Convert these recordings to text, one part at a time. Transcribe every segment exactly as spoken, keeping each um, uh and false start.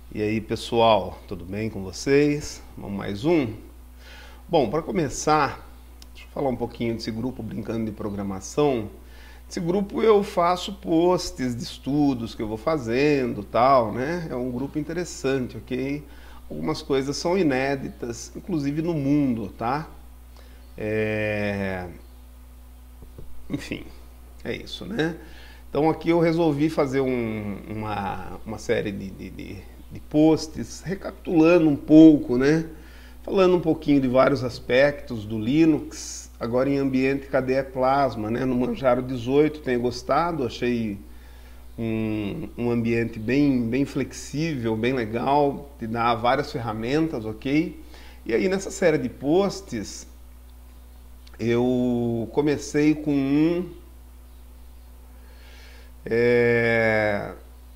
E aí, pessoal, tudo bem com vocês? Vamos mais um? Bom, para começar, deixa eu falar um pouquinho desse grupo Brincando de Programação. Esse grupo eu faço posts de estudos que eu vou fazendo, tal, né? É um grupo interessante, ok? Algumas coisas são inéditas, inclusive no mundo, tá? É... Enfim, é isso, né? Então aqui eu resolvi fazer um, uma, uma série de, de, de, de posts recapitulando um pouco, né? Falando um pouquinho de vários aspectos do Linux, agora em ambiente K D E Plasma, né? No Manjaro dezoito, tenho gostado, achei um, um ambiente bem, bem flexível, bem legal, te dá várias ferramentas, ok? E aí nessa série de posts, eu comecei com um... É...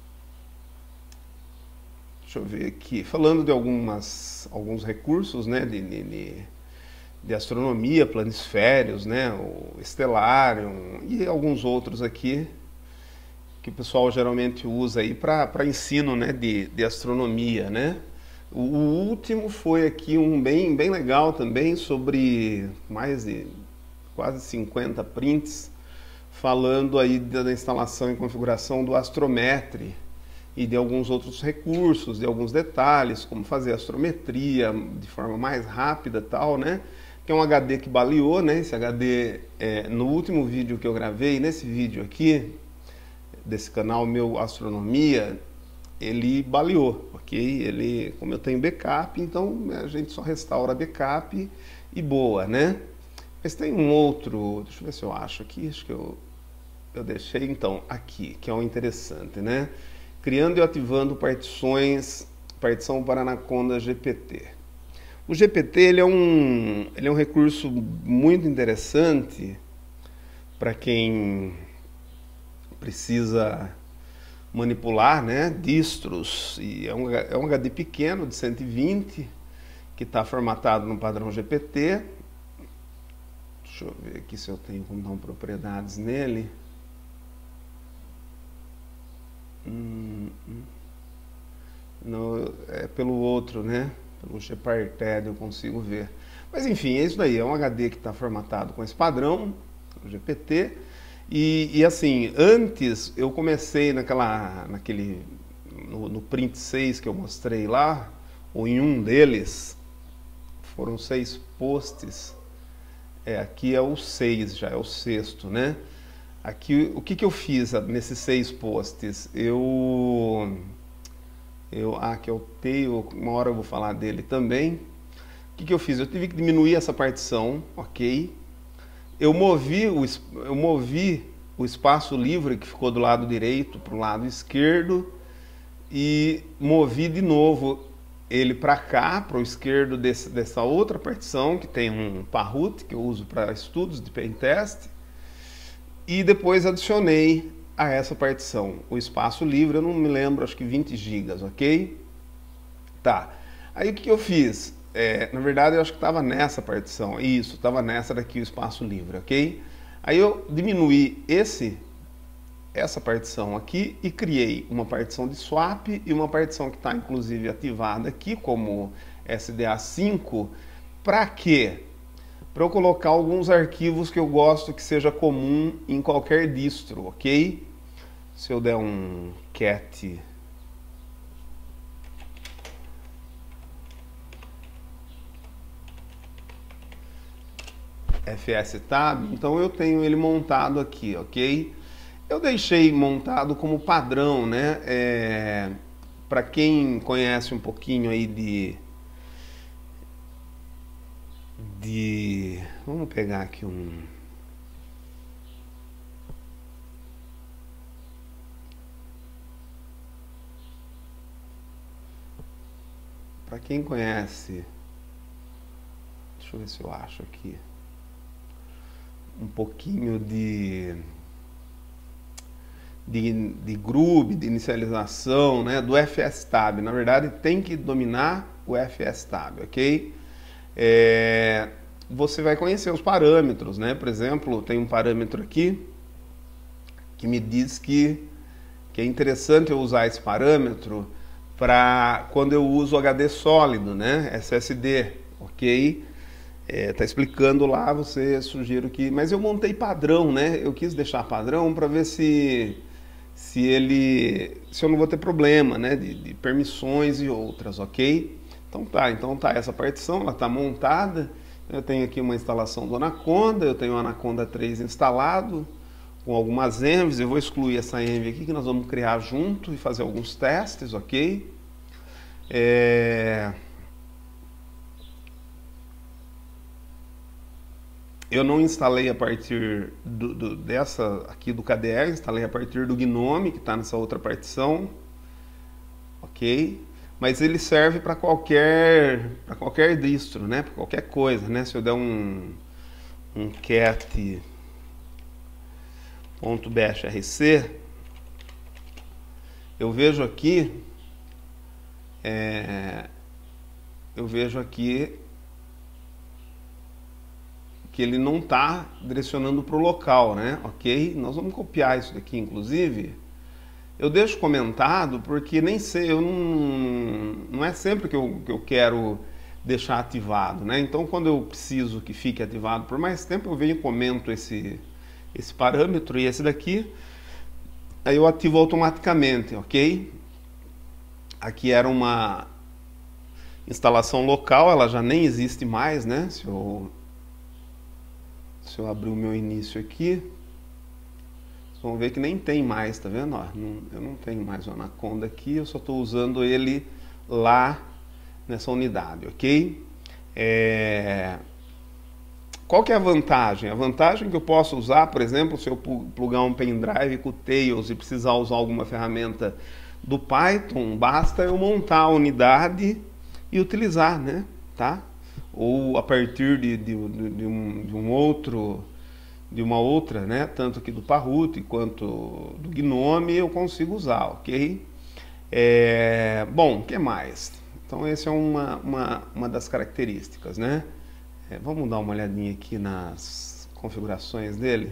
Deixa eu ver aqui, falando de algumas, alguns recursos, né, de, de, de astronomia, planisférios, né, o Stellarium e alguns outros aqui que o pessoal geralmente usa aí para ensino, né, de, de astronomia, né. O, o último foi aqui um bem, bem legal também, sobre mais de quase cinquenta prints, falando aí da instalação e configuração do Astrometry e de alguns outros recursos, de alguns detalhes, como fazer astrometria de forma mais rápida, tal, né? Que é um H D que baleou, né? Esse H D, é, no último vídeo que eu gravei, nesse vídeo aqui, desse canal meu Astronomia, ele baleou, ok? Ele, como eu tenho backup, então a gente só restaura backup e boa, né? Mas tem um outro, deixa eu ver se eu acho aqui, acho que eu, eu deixei então aqui, que é um interessante, né? Criando e ativando partições, partição para Anaconda G P T. O G P T ele é, um, ele é um recurso muito interessante para quem precisa manipular, né, distros. E é um, é um H D pequeno de cento e vinte que está formatado no padrão G P T. Deixa eu ver aqui se eu tenho como dar propriedades nele. Hum, não, é pelo outro, né? Pelo Gparted eu consigo ver. Mas enfim, é isso daí. É um H D que está formatado com esse padrão, o G P T. E, e assim, antes eu comecei naquela, naquele, no, no print seis que eu mostrei lá, ou em um deles, foram seis posts. É, aqui é o seis já, é o sexto, né? Aqui, o que, que eu fiz nesses seis posts? Eu, eu, ah, que eu tenho, uma hora eu vou falar dele também. O que, que eu fiz? Eu tive que diminuir essa partição, ok? Eu movi o, eu movi o espaço livre que ficou do lado direito para o lado esquerdo e movi de novo ele para cá, para o esquerdo desse, dessa outra partição, que tem um Parrot, que eu uso para estudos de pentest. E depois adicionei a essa partição o espaço livre, eu não me lembro, acho que vinte gigas, ok? Tá. Aí o que eu fiz? É, na verdade eu acho que estava nessa partição, isso, estava nessa daqui o espaço livre, ok? Aí eu diminuí esse, essa partição aqui e criei uma partição de swap e uma partição que está inclusive ativada aqui como S D A cinco. Para quê? Para eu colocar alguns arquivos que eu gosto que seja comum em qualquer distro, ok? Se eu der um cat fstab, então eu tenho ele montado aqui, ok? Eu deixei montado como padrão, né? É, para quem conhece um pouquinho aí de de... Vamos pegar aqui um... Para quem conhece... Deixa eu ver se eu acho aqui. Um pouquinho de... De, de Grub, de inicialização, né? Do fstab. Na verdade, tem que dominar o fstab, ok? É, você vai conhecer os parâmetros, né? Por exemplo, tem um parâmetro aqui que me diz que, que é interessante eu usar esse parâmetro para quando eu uso H D sólido, né? S S D, ok? É, tá explicando lá, você sugiro que... Mas eu montei padrão, né? Eu quis deixar padrão para ver se, se ele... se eu não vou ter problema, né? De, de permissões e outras, ok? Então tá, então tá essa partição, ela tá montada. Eu tenho aqui uma instalação do Anaconda, eu tenho o Anaconda três instalado, com algumas envs, eu vou excluir essa env aqui que nós vamos criar junto e fazer alguns testes, ok? É... Eu não instalei a partir do, do, dessa aqui do K D E, instalei a partir do Gnome, que está nessa outra partição, ok? Mas ele serve para qualquer, para qualquer distro, né? Para qualquer coisa, né? Se eu der um, um cat ponto bashrc, eu vejo aqui, é, eu vejo aqui que ele não está direcionando para o local, né? Ok? Nós vamos copiar isso daqui, inclusive. Eu deixo comentado porque nem sei, eu não, não é sempre que eu, que eu quero deixar ativado, né? Então, quando eu preciso que fique ativado por mais tempo, eu venho e comento esse, esse parâmetro e esse daqui, aí eu ativo automaticamente, ok? Aqui era uma instalação local, ela já nem existe mais, né? Se eu, se eu abrir o meu início aqui, vão ver que nem tem mais, tá vendo? Ó, não, eu não tenho mais o Anaconda aqui, eu só estou usando ele lá nessa unidade, ok? É... Qual que é a vantagem? A vantagem que eu posso usar, por exemplo, se eu plugar um pendrive com o Tails e precisar usar alguma ferramenta do Python, basta eu montar a unidade e utilizar, né? Tá? Ou a partir de, de, de, um, de um outro... de uma outra, né, tanto aqui do Parrot quanto do Gnome, eu consigo usar, ok? É, bom, o que mais? Então, essa é uma, uma, uma das características, né? É, vamos dar uma olhadinha aqui nas configurações dele.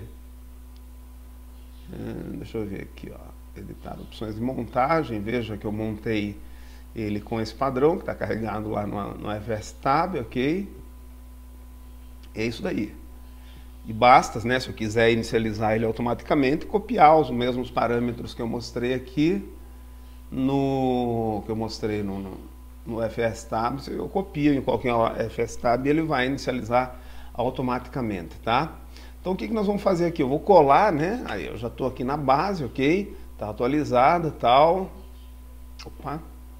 É, deixa eu ver aqui, ó, editar opções de montagem, veja que eu montei ele com esse padrão, que está carregado lá no, no fstab, ok? É isso daí. E basta, né, se eu quiser inicializar ele automaticamente, copiar os mesmos parâmetros que eu mostrei aqui no que eu mostrei no, no, no fstab, eu copio em qualquer fstab e ele vai inicializar automaticamente, tá? Então o que, que nós vamos fazer aqui? Eu vou colar, né? Aí eu já estou aqui na base, ok? Tá atualizada, tal. Opa.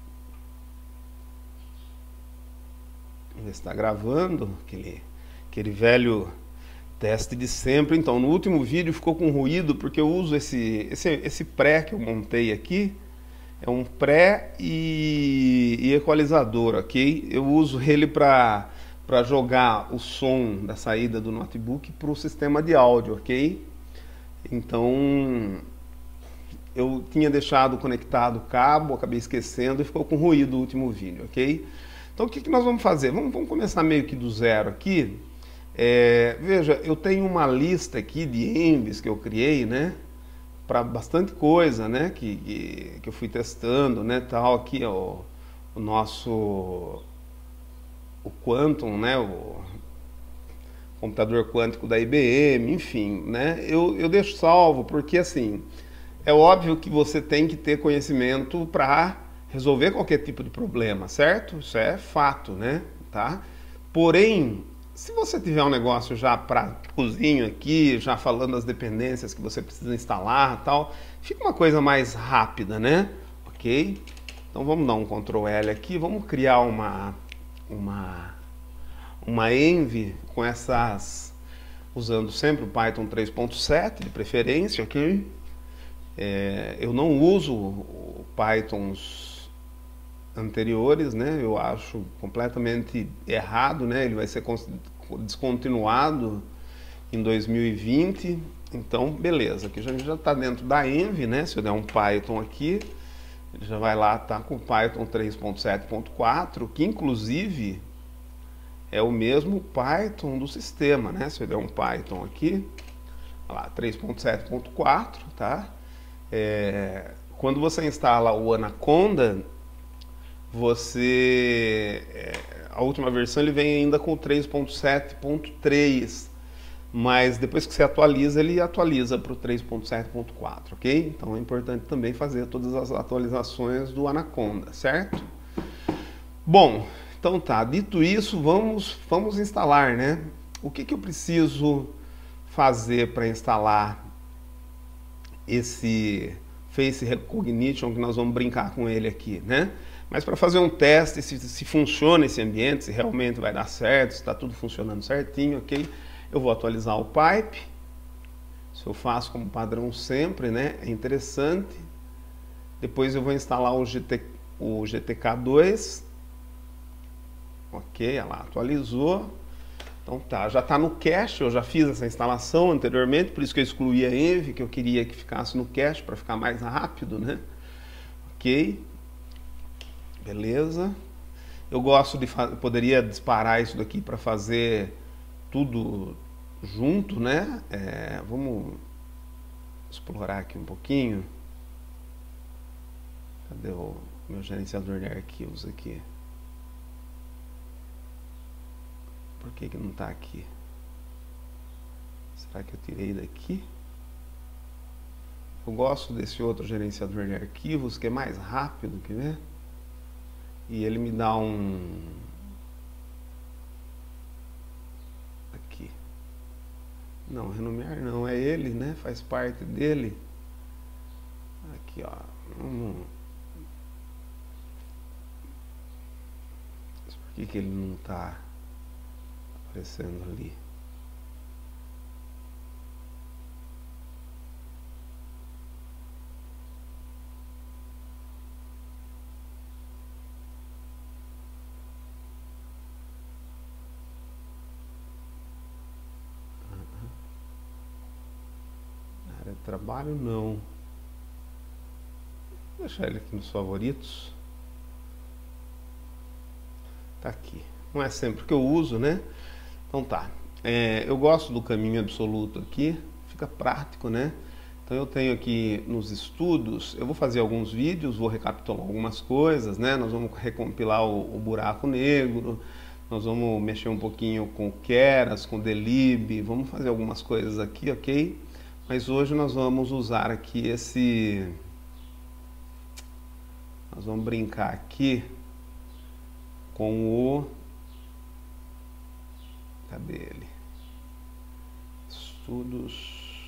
Ele está gravando aquele aquele velho teste de sempre. Então, no último vídeo ficou com ruído porque eu uso esse, esse, esse pré que eu montei aqui. É um pré e, e equalizador, ok? Eu uso ele para para jogar o som da saída do notebook para o sistema de áudio, ok? Então, eu tinha deixado conectado o cabo, acabei esquecendo e ficou com ruído o último vídeo, ok? Então, o que, que nós vamos fazer? Vamos, vamos começar meio que do zero aqui. É, veja, eu tenho uma lista aqui de envs que eu criei, né, para bastante coisa, né, que, que, que eu fui testando, né, tal, aqui ó, o nosso, o Quantum, né, o computador quântico da I B M, enfim, né, eu, eu deixo salvo porque, assim, é óbvio que você tem que ter conhecimento para resolver qualquer tipo de problema, certo? Isso é fato, né, tá? Porém, se você tiver um negócio já para cozinho aqui, já falando as dependências que você precisa instalar e tal, fica uma coisa mais rápida, né? Ok? Então vamos dar um control L aqui, vamos criar uma, uma, uma env com essas, usando sempre o Python três ponto sete de preferência, ok? É, eu não uso o Pythons anteriores, né? Eu acho completamente errado, né? Ele vai ser descontinuado em dois mil e vinte. Então, beleza. Aqui a gente já está dentro da env, né? Se eu der um Python aqui, ele já vai lá, tá com o Python três ponto sete ponto quatro, que inclusive é o mesmo Python do sistema, né? Se eu der um Python aqui, olha lá, três ponto sete ponto quatro, tá? É, quando você instala o Anaconda, você é, a última versão ele vem ainda com três ponto sete ponto três, mas depois que você atualiza, ele atualiza para o três ponto sete ponto quatro, ok? Então é importante também fazer todas as atualizações do Anaconda, certo? Bom, então tá, dito isso, vamos, vamos instalar, né? O que que eu preciso fazer para instalar esse Face Recognition, que nós vamos brincar com ele aqui, né? Mas para fazer um teste, se, se funciona esse ambiente, se realmente vai dar certo, se está tudo funcionando certinho, ok? Eu vou atualizar o pipe. Isso eu faço como padrão sempre, né? É interessante. Depois eu vou instalar o, G T, o G T K dois. Ok, ela atualizou. Então tá, já está no cache, eu já fiz essa instalação anteriormente, por isso que eu excluí a Envy, que eu queria que ficasse no cache para ficar mais rápido, né? Ok, beleza. Eu gosto de fazer, poderia disparar isso daqui para fazer tudo junto, né? É, vamos explorar aqui um pouquinho. Cadê o meu gerenciador de arquivos aqui? Por que que não está aqui? Será que eu tirei daqui? Eu gosto desse outro gerenciador de arquivos, que é mais rápido, quer ver? E ele me dá um... Aqui. Não, renomear não, é ele, né? Faz parte dele. Aqui, ó. Vamos... Por que que ele não está aparecendo ali? Área de trabalho não. Vou deixar ele aqui nos favoritos. Tá aqui. Não é sempre que eu uso, né? Então tá, é, eu gosto do caminho absoluto aqui, fica prático, né? Então eu tenho aqui nos estudos, eu vou fazer alguns vídeos, vou recapitular algumas coisas, né? Nós vamos recompilar o, o buraco negro, nós vamos mexer um pouquinho com o Keras, com o Delib, vamos fazer algumas coisas aqui, ok? Mas hoje nós vamos usar aqui esse... Nós vamos brincar aqui com o... Cadê ele? Estudos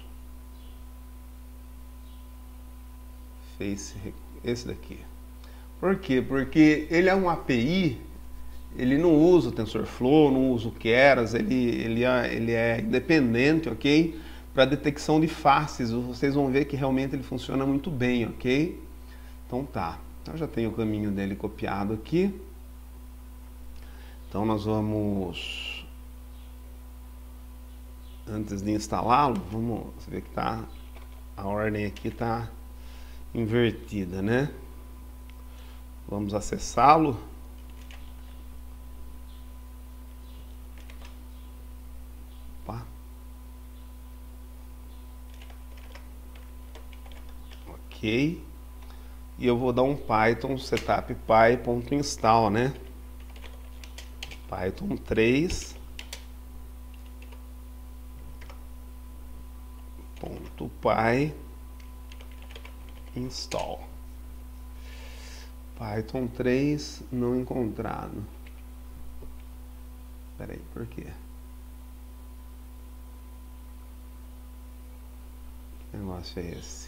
Face, esse daqui. Por quê? Porque ele é um A P I, ele não usa o TensorFlow, não usa o Keras, ele, ele, é, ele é independente, ok? Para detecção de faces, vocês vão ver que realmente ele funciona muito bem, ok? Então tá, eu já tenho o caminho dele copiado aqui. Então nós vamos... Antes de instalá-lo, vamos ver que tá, a ordem aqui está invertida, né? Vamos acessá-lo. Opa. Ok. E eu vou dar um Python setup py.install, né? Python três. Ponto .py install Python três não encontrado. Espera aí, por quê? Que negócio é esse?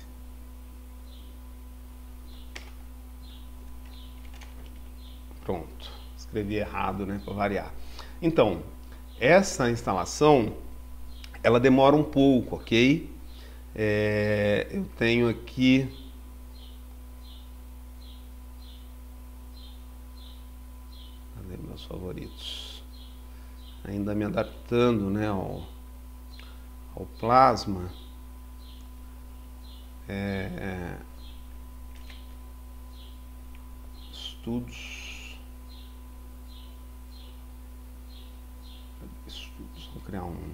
Pronto, escrevi errado, né, para variar. Então, essa instalação ela demora um pouco, ok? É, eu tenho aqui cadê meus favoritos? Ainda me adaptando, né, ao, ao Plasma. É, estudos. Estudos. Vou criar um.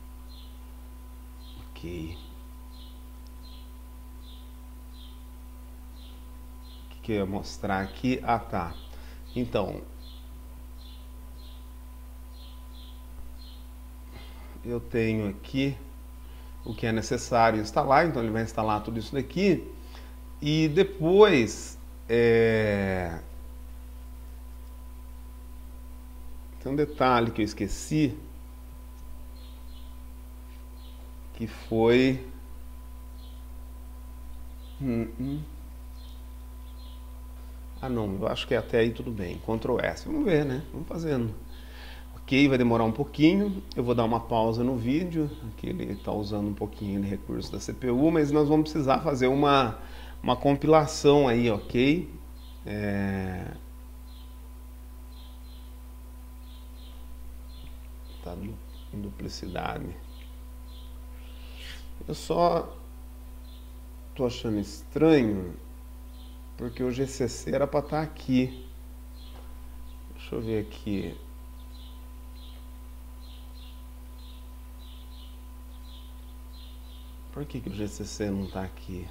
Ok. O que eu ia mostrar aqui? Ah, tá. Então, eu tenho aqui o que é necessário instalar, então ele vai instalar tudo isso daqui. E depois, é... tem um detalhe que eu esqueci, que foi... Hum, hum. Ah não, eu acho que até aí tudo bem, control S, vamos ver, né, vamos fazendo. Ok, vai demorar um pouquinho, eu vou dar uma pausa no vídeo, aqui ele está usando um pouquinho de recurso da C P U, mas nós vamos precisar fazer uma, uma compilação aí, ok? É... Tá em duplicidade. Eu só tô achando estranho, porque o G C C era para estar aqui. Deixa eu ver aqui. Por que que o G C C não está aqui?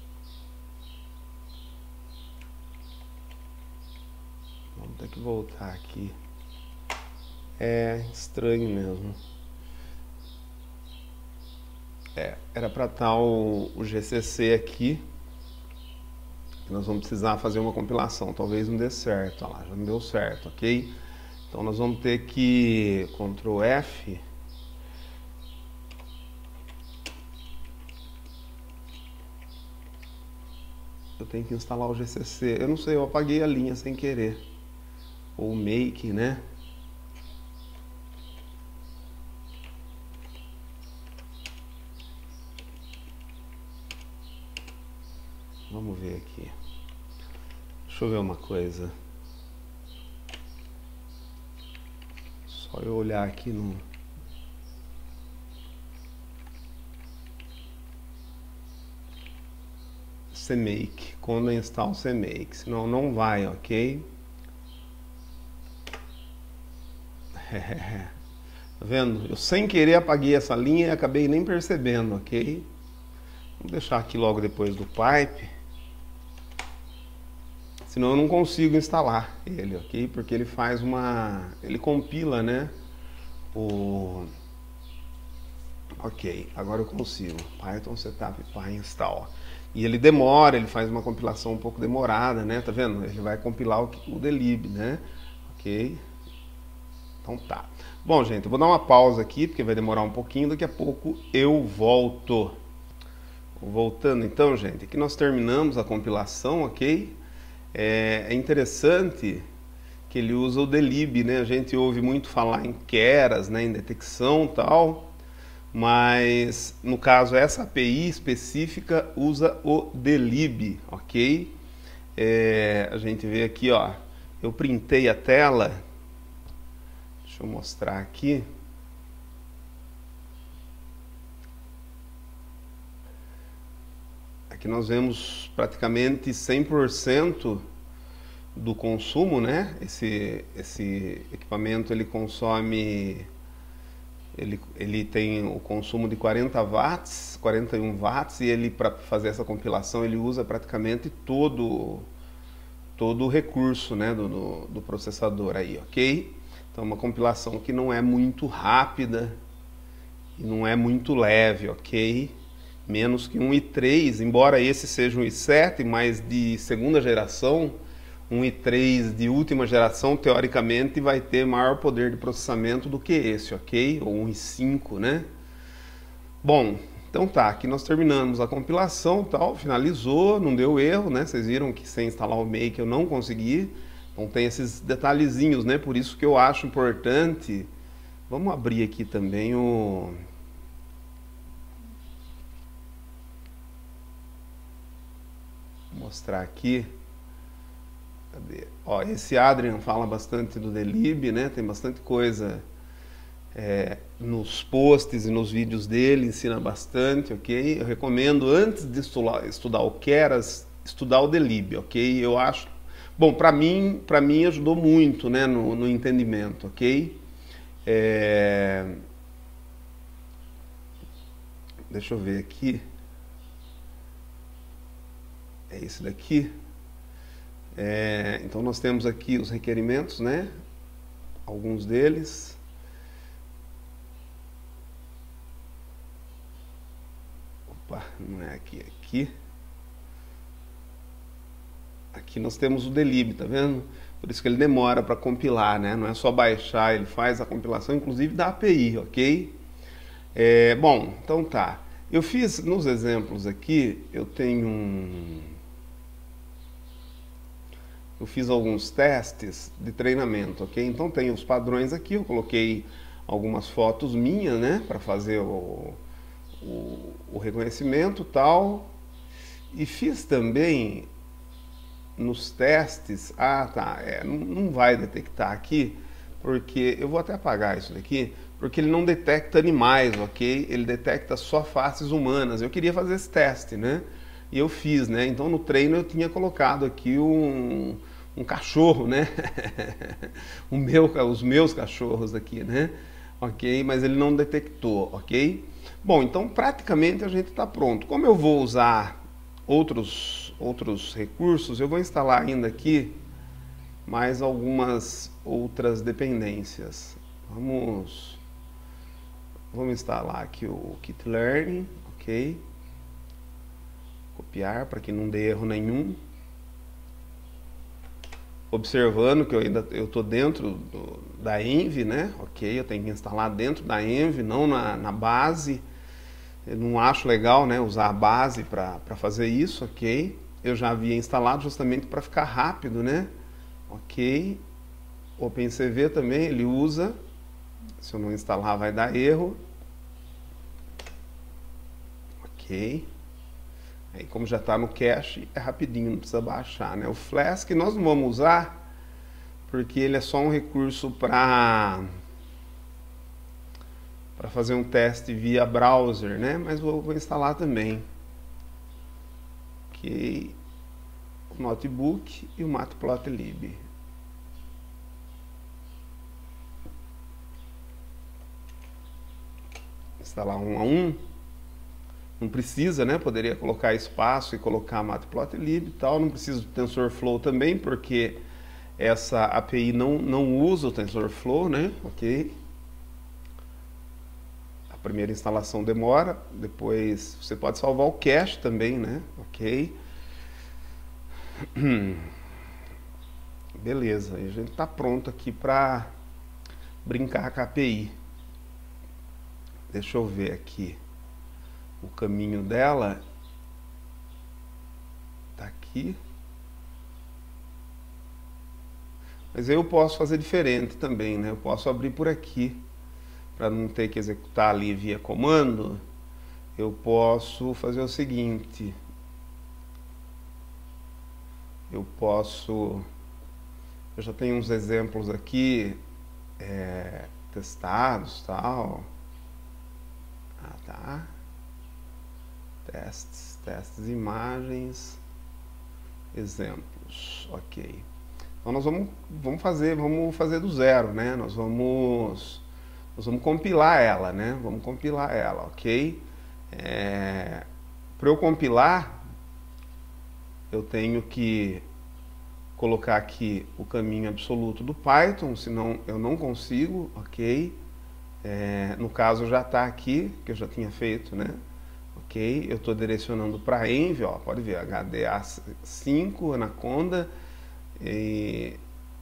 Vamos ter que voltar aqui. É estranho mesmo. É, era para estar o, o G C C aqui. Nós vamos precisar fazer uma compilação. Talvez não dê certo. Olha lá, já não deu certo, ok? Então nós vamos ter que control F. Eu tenho que instalar o G C C. Eu não sei, eu apaguei a linha sem querer. Ou make, né? Vamos ver aqui. Deixa eu ver uma coisa. Só eu olhar aqui no... cmake, quando eu instalo o cmake, senão não vai, ok? Tá vendo? Eu sem querer apaguei essa linha e acabei nem percebendo, ok? Vou deixar aqui logo depois do pipe. Senão eu não consigo instalar ele, ok? Porque ele faz uma... ele compila, né? O... Ok, agora eu consigo. Python setup py install. E ele demora, ele faz uma compilação um pouco demorada, né? Tá vendo? Ele vai compilar o, o delib, né? Ok. Então tá. Bom, gente, eu vou dar uma pausa aqui, porque vai demorar um pouquinho. Daqui a pouco eu volto. Voltando então, gente, aqui nós terminamos a compilação, ok? É, é interessante que ele usa o delib, né? A gente ouve muito falar em keras, né? Em detecção e tal. Mas no caso essa A P I específica usa o delib, ok? É, a gente vê aqui, ó, eu printei a tela, deixa eu mostrar aqui. Aqui nós vemos praticamente cem por cento do consumo, né? Esse, esse equipamento ele consome... Ele, ele tem o consumo de quarenta watts, quarenta e um watts, e ele, para fazer essa compilação, ele usa praticamente todo, todo o recurso, né, do, do, do processador aí, ok? Então, uma compilação que não é muito rápida e não é muito leve, ok? Menos que um i três, embora esse seja um i sete, mas de segunda geração, um i três de última geração, teoricamente, vai ter maior poder de processamento do que esse, ok? Ou um i cinco, né? Bom, então tá, aqui nós terminamos a compilação, tal, finalizou, não deu erro, né? Vocês viram que sem instalar o make eu não consegui. Então tem esses detalhezinhos, né? Por isso que eu acho importante. Vamos abrir aqui também o... Vou mostrar aqui. Cadê? Ó, esse Adrian fala bastante do delib, né? Tem bastante coisa é, nos posts e nos vídeos dele, ensina bastante, ok? Eu recomendo, antes de estudar, estudar o Keras, estudar o delib, ok? Eu acho... Bom, para mim, para mim ajudou muito, né, no, no entendimento, ok? É... Deixa eu ver aqui. É esse daqui. É, então nós temos aqui os requerimentos, né? Alguns deles. Opa, não é aqui, é aqui. Aqui nós temos o delib, tá vendo? Por isso que ele demora para compilar, né? Não é só baixar, ele faz a compilação, inclusive da A P I, ok? É, bom, então tá. Eu fiz, nos exemplos aqui, eu tenho um... Eu fiz alguns testes de treinamento, ok? Então tem os padrões aqui, eu coloquei algumas fotos minhas, né? Para fazer o, o, o reconhecimento e tal. E fiz também nos testes... Ah, tá, é, não, não vai detectar aqui, porque... Eu vou até apagar isso daqui, porque ele não detecta animais, ok? Ele detecta só faces humanas. Eu queria fazer esse teste, né? E eu fiz, né? Então no treino eu tinha colocado aqui um, um cachorro, né? o meu, os meus cachorros aqui, né? Ok? Mas ele não detectou, ok? Bom, então praticamente a gente está pronto. Como eu vou usar outros, outros recursos, eu vou instalar ainda aqui mais algumas outras dependências. Vamos, vamos instalar aqui o Kit-Learning, ok? Copiar para que não dê erro nenhum. Observando que eu ainda eu estou dentro do, da Env, né? Ok, eu tenho que instalar dentro da Env, não na, na base. Eu não acho legal, né, usar a base para fazer isso, ok? Eu já havia instalado justamente para ficar rápido, né? Ok. OpenCV também ele usa. Se eu não instalar vai dar erro. Ok. Aí como já está no cache, é rapidinho, não precisa baixar, né? O Flask nós não vamos usar, porque ele é só um recurso para para fazer um teste via browser, né? Mas vou, vou instalar também. Ok. O Notebook e o Matplotlib. Instalar um a um. Não precisa, né? Poderia colocar espaço e colocar Matplotlib e tal. Não precisa do TensorFlow também, porque essa A P I não, não usa o TensorFlow, né? Ok. A primeira instalação demora. Depois você pode salvar o cache também, né? Ok. Beleza. A gente está pronto aqui para brincar com a A P I. Deixa eu ver aqui. O caminho dela tá aqui. Mas aí eu posso fazer diferente também, né? Eu posso abrir por aqui, para não ter que executar ali via comando. Eu posso fazer o seguinte. Eu posso... Eu já tenho uns exemplos aqui é, testados, tal. Ah, tá. Testes, testes, imagens, exemplos, ok. Então nós vamos, vamos fazer, vamos fazer do zero, né? Nós vamos, nós vamos compilar ela, né? Vamos compilar ela, ok? É, para eu compilar, eu tenho que colocar aqui o caminho absoluto do Python, senão eu não consigo, ok? É, no caso já está aqui, que eu já tinha feito, né? Ok, eu estou direcionando para Env, ó, pode ver, H D A cinco, Anaconda, e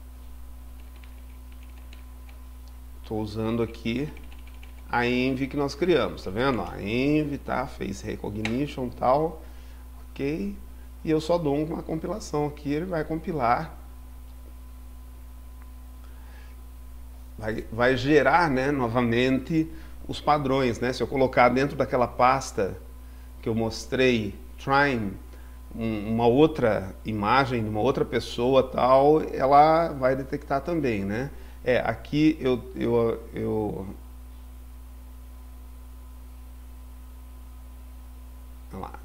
estou usando aqui a Env que nós criamos, tá vendo? Ó, a Env, tá, Face Recognition e tal, ok, e eu só dou uma compilação aqui, ele vai compilar, vai, vai gerar, né, novamente os padrões, né? Se eu colocar dentro daquela pasta que eu mostrei, Trine, um, uma outra imagem de uma outra pessoa tal, ela vai detectar também, né? É, aqui eu, eu, eu... Olha lá.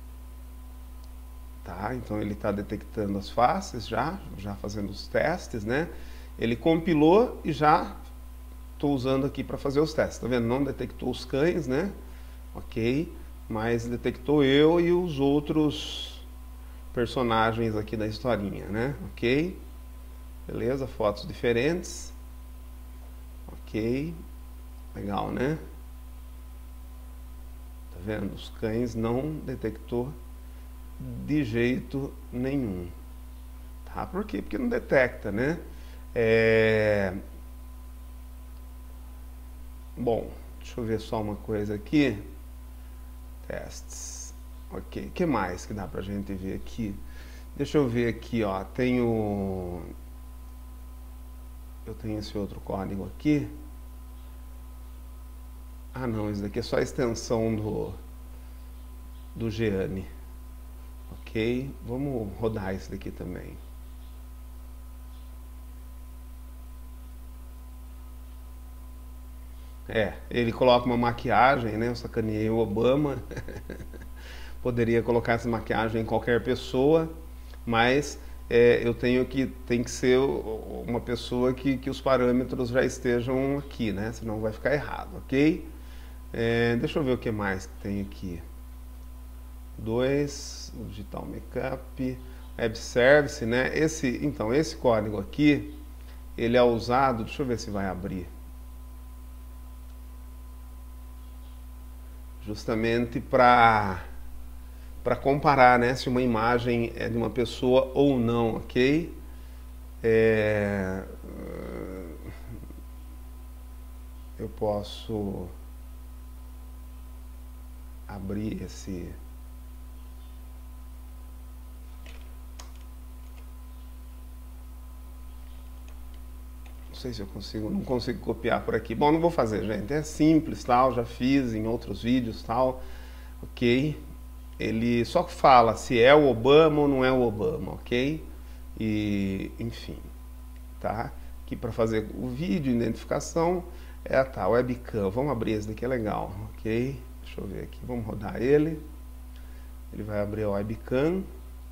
Tá, então ele está detectando as faces já, já fazendo os testes, né? Ele compilou e já estou usando aqui para fazer os testes, tá vendo? Não detectou os cães, né? Ok, mas detectou eu e os outros personagens aqui da historinha, né? Ok? Beleza, fotos diferentes. Ok. Legal, né? Tá vendo? Os cães não detectou de jeito nenhum. Tá? Por quê? Porque não detecta, né? É... Bom, deixa eu ver só uma coisa aqui. Testes. Ok. O que mais que dá pra gente ver aqui? Deixa eu ver aqui, ó. Tenho... Eu tenho esse outro código aqui. Ah, não. Isso daqui é só a extensão do, do Geane. Ok. Vamos rodar esse daqui também. É, ele coloca uma maquiagem, né? Eu sacaneei o Obama. Poderia colocar essa maquiagem em qualquer pessoa, mas é, eu tenho que tem que ser uma pessoa que, que os parâmetros já estejam aqui, né? Senão vai ficar errado, ok? É, deixa eu ver o que mais que tem aqui. dois, o Digital Makeup, Web Service, né? Esse, então, esse código aqui, ele é usado, deixa eu ver se vai abrir. Justamente para para comparar, né, se uma imagem é de uma pessoa ou não, ok? É, eu posso abrir esse... Não sei se eu consigo, não consigo copiar por aqui. Bom, não vou fazer, gente. É simples, tal. Já fiz em outros vídeos, tal. Ok? Ele só fala se é o Obama ou não é o Obama, ok? E, enfim, tá? Aqui para fazer o vídeo, identificação, é a tal webcam. Vamos abrir esse daqui, é legal, ok? Deixa eu ver aqui, vamos rodar ele. Ele vai abrir a webcam.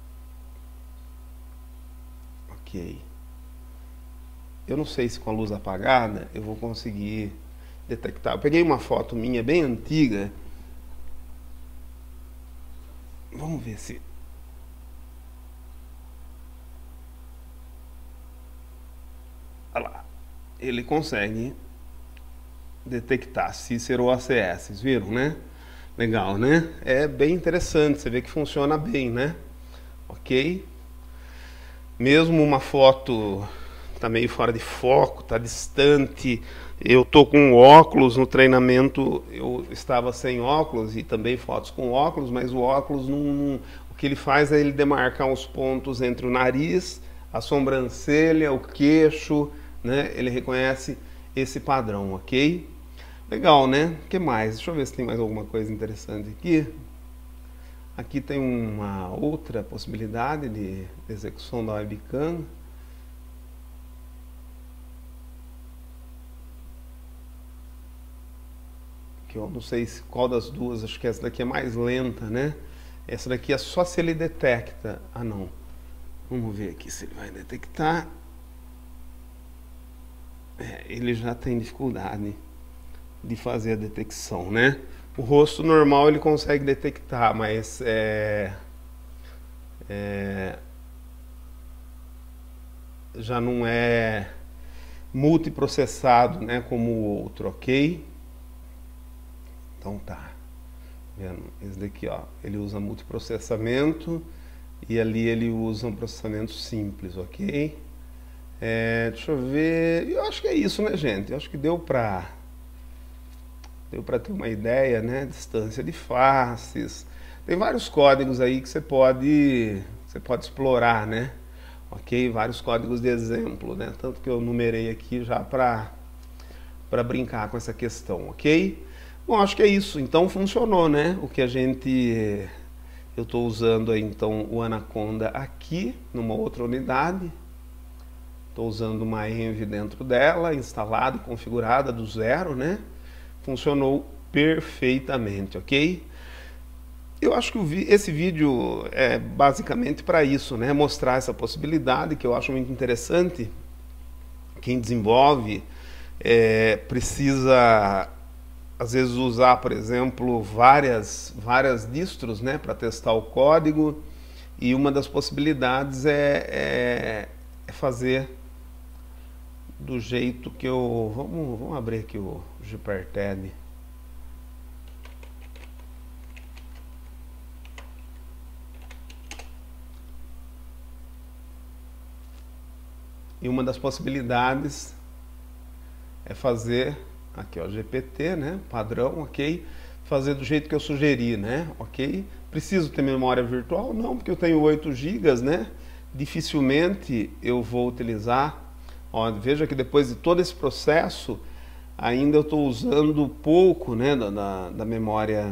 Ok. Eu não sei se com a luz apagada eu vou conseguir detectar. Eu peguei uma foto minha bem antiga. Vamos ver se... Olha lá. Ele consegue detectar Cícero A C S, viram, né? Legal, né? É bem interessante, você vê que funciona bem, né? Ok? Mesmo uma foto tá meio fora de foco, tá distante. Eu tô com óculos no treinamento, eu estava sem óculos e também fotos com óculos, mas o óculos não, não, o que ele faz é ele demarcar os pontos entre o nariz, a sobrancelha, o queixo, né? Ele reconhece esse padrão, ok? Legal, né? O que mais? Deixa eu ver se tem mais alguma coisa interessante aqui. Aqui tem uma outra possibilidade de execução da webcam. Que eu não sei qual das duas, acho que essa daqui é mais lenta, né? Essa daqui é só se ele detecta. Ah, não. Vamos ver aqui se ele vai detectar. É, ele já tem dificuldade de fazer a detecção, né? O rosto normal ele consegue detectar, mas é, é, já não é multiprocessado, né, como o outro, ok? Então tá, vendo? Esse daqui, ó, ele usa multiprocessamento e ali ele usa um processamento simples, ok? É, deixa eu ver, eu acho que é isso, né, gente? Eu acho que deu pra deu para ter uma ideia, né? Distância de faces. Tem vários códigos aí que você pode você pode explorar, né? Ok? Vários códigos de exemplo, né? Tanto que eu numerei aqui já para para brincar com essa questão, ok? Bom, acho que é isso. Então funcionou, né? O que a gente... Eu estou usando aí, então, o Anaconda aqui, numa outra unidade. Estou usando uma Envy dentro dela, instalada e configurada do zero, né? Funcionou perfeitamente, ok? Eu acho que esse vídeo é basicamente para isso, né? Mostrar essa possibilidade que eu acho muito interessante. Quem desenvolve é, precisa, às vezes, usar, por exemplo, várias, várias distros, né? Para testar o código. E uma das possibilidades é, é, é fazer do jeito que eu... Vamos, vamos abrir aqui o Gparted. E uma das possibilidades é fazer, aqui ó, G P T, né, padrão, ok, fazer do jeito que eu sugeri, né, ok. Preciso ter memória virtual? Não, porque eu tenho oito gigas, né, dificilmente eu vou utilizar. Ó, veja que depois de todo esse processo, ainda eu estou usando pouco, né, da, da, da memória,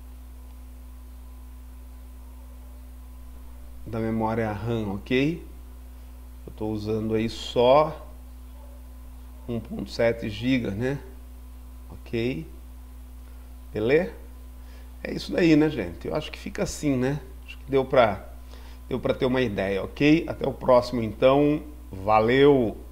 da memória RAM, ok. Eu estou usando aí só um ponto sete gigas, né? Ok. Beleza? É isso daí, né, gente? Eu acho que fica assim, né? Acho que deu para deu para ter uma ideia, ok? Até o próximo, então. Valeu!